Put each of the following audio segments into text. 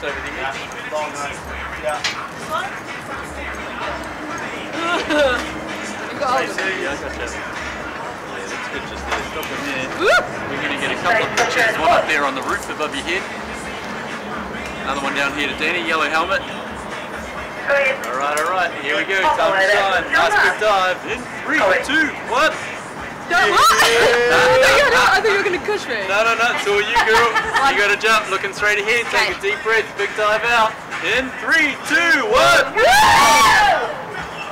just over the edge. Long nose. Yeah. You got hold of it? Yeah, I got you. Yeah, that's good just there. Stop them there. We're going to get a couple of pictures. One up there on the roof above your head. Another one down here to Danny, yellow helmet. Alright, here we go, time to shine. Nice big dive. In 3, 2, 1. No, what? I think you were going to push me. No, it's all you, girl. You got to jump, looking straight ahead, take a deep breath, big dive out. In 3, 2, 1.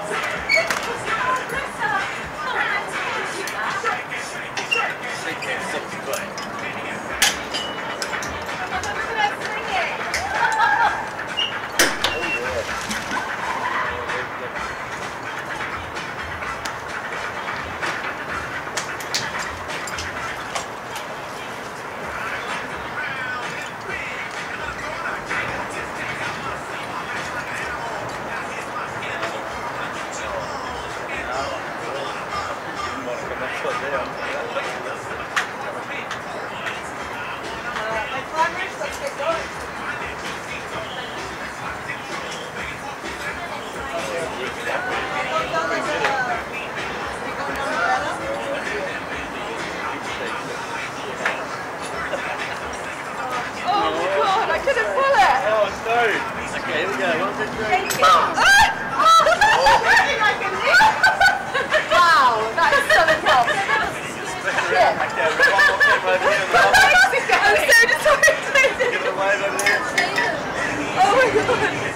Okay, here we go. 1, 2, 3. Wow, that is so intense. Okay, we've got one more camera over here. I'm so disappointed. Give it a wave over there. Oh my god.